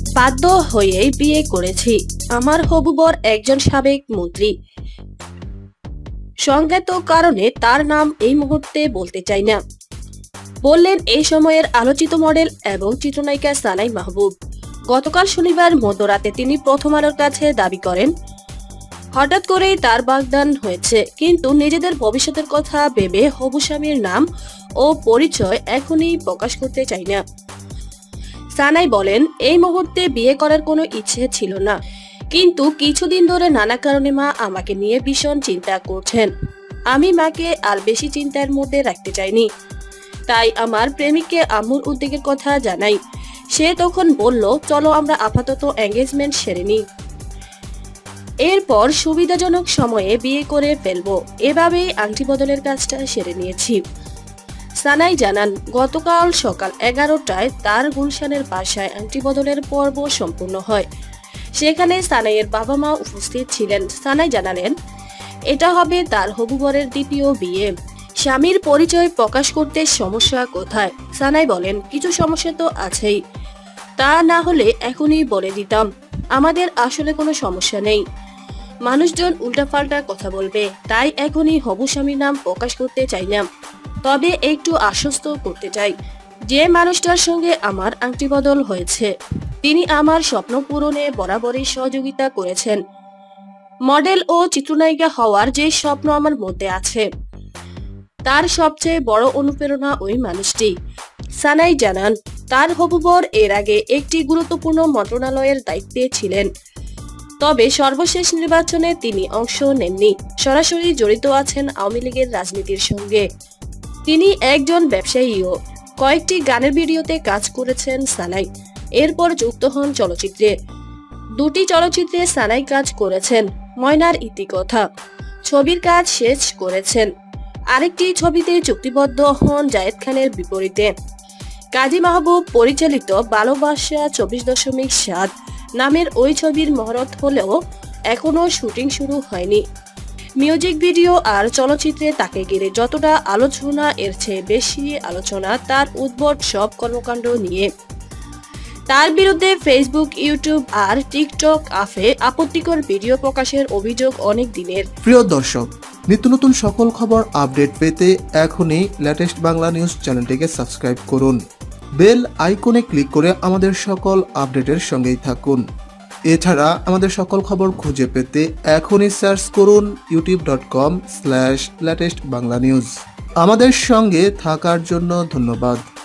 বাধ্য হয়েই বিয়ে করেছি। আমার হবু বর একজন সাবেক মন্ত্রী। সংজ্ঞাত কারণে তার নাম এই মুহূর্তে বলতে চাই না, বললেন এই সময়ের আলোচিত মডেল এবং চিত্রনায়িকা সানাই মাহবুব। গতকাল শনিবার মধ্যরাতে তিনি প্রথম আলোর কাছে দাবি করেন, হঠাৎ করেই তার বাগদান হয়েছে, কিন্তু নিজেদের ভবিষ্যতের কথা ভেবে হবু স্বামীর নাম ও পরিচয় এখনই প্রকাশ করতে চাই না। সানাই বলেন, এই মুহূর্তে বিয়ে করার কোনো ইচ্ছে ছিল না, কিন্তু কিছুদিন ধরে নানা কারণে মা আমাকে নিয়ে ভীষণ চিন্তা করছেন। আমি মাকে আর বেশি চিন্তার মধ্যে রাখতে চাইনি, তাই আমার প্রেমিককে আম্মুর উদ্বেগের কথা জানাই। সে তখন বলল, চলো আমরা আপাতত এঙ্গেজমেন্ট সেরে নিই, এরপর সুবিধাজনক সময়ে বিয়ে করে ফেলবো। এভাবেই আংটি বদলের কাজটা সেরে নিয়েছি। সানাই জানান, গতকাল সকাল 11টায় তার গুলশানের বাসায় আংটি বদলের পর্ব সম্পূর্ণ হয়। সেখানে সানাইয়ের বাবা মা উপস্থিত ছিলেন। সানাই জানালেন, এটা হবে তার হবু বরের দ্বিতীয় বিয়ে। স্বামীর পরিচয় প্রকাশ করতে সমস্যা কোথায়? সানাই বলেন, কিছু সমস্যা তো আছেই, তা না হলে এখনই বলে দিতাম। আমাদের আসলে কোনো সমস্যা নেই, মানুষজন উল্টাপাল্টা কথা বলবে, তাই এখনই হবু স্বামীর নাম প্রকাশ করতে চাই না। তবে একটু আশ্বস্ত করতে চাই, যে মানুষটার সঙ্গে আমার আংটি বদল হয়েছে তিনি আমার স্বপ্ন পূরণে বরাবরই সহযোগিতা করেছেন। মডেল ও চিত্রনায়িকা হওয়ার যে স্বপ্ন আমার মধ্যে আছে, তার সবচেয়ে বড় অনুপ্রেরণা ওই মানুষটি। সানাই জানান, তার হবু বর এর আগে একটি গুরুত্বপূর্ণ মন্ত্রণালয়ের দায়িত্বে ছিলেন, তবে সর্বশেষ নির্বাচনে তিনি অংশ নেননি। সরাসরি জড়িত আছেন আওয়ামী লীগের রাজনীতির সঙ্গে। তিনি একজন ব্যবসায়ীও। কয়েকটি গানের ভিডিওতে কাজ করেছেন সানাই, এরপর যুক্ত হন চলচ্চিত্রে। দুটি চলচ্চিত্রে সানাই কাজ করেছেন। ময়নার ইতিকথা ছবির কাজ শেষ করেছেন। আরেকটি ছবিতে চুক্তিবদ্ধ হন জায়েদ খানের বিপরীতে। কাজী মাহবুব পরিচালিত ভালোবাসা 24.7 নামের ওই ছবির মহরত হলেও এখনো শুটিং শুরু হয়নি। মিউজিক ভিডিও আর চলচ্চিত্রে তাকে ঘিরে যতটা আলোচনা, এর চেয়ে বেশি আলোচনা তার উদ্ভট সব কর্মকাণ্ড নিয়ে। তার বিরুদ্ধে ফেসবুক, ইউটিউব আর টিকটক অ্যাপে আপত্তিকর ভিডিও প্রকাশের অভিযোগ অনেক দিনের। প্রিয় দর্শক, নিত্য নতুন সকল খবর আপডেট পেতে এখনই লেটেস্ট বাংলা নিউজ চ্যানেলটিকে সাবস্ক্রাইব করুন। বেল আইকনে ক্লিক করে আমাদের সকল আপডেটের সঙ্গেই থাকুন। এছাড়া আমাদের সকল খবর খুঁজে পেতে এখনই সার্চ করুন youtube.com/latestbanglanews। আমাদের সঙ্গে থাকার জন্য ধন্যবাদ।